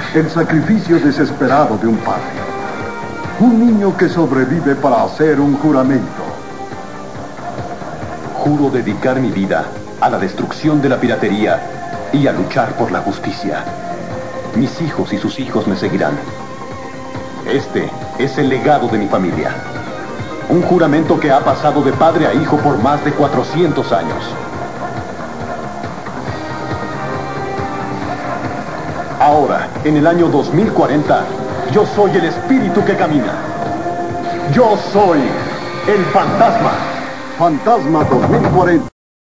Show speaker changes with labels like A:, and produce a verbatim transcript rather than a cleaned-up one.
A: El sacrificio desesperado de un padre. Un niño que sobrevive para hacer un juramento.
B: Juro dedicar mi vida a la destrucción de la piratería y a luchar por la justicia. Mis hijos y sus hijos me seguirán. Este es el legado de mi familia. Un juramento que ha pasado de padre a hijo por más de cuatrocientos años. Ahora, en el año dos mil cuarenta, yo soy el espíritu que camina. Yo soy el fantasma.
A: Fantasma dos mil cuarenta.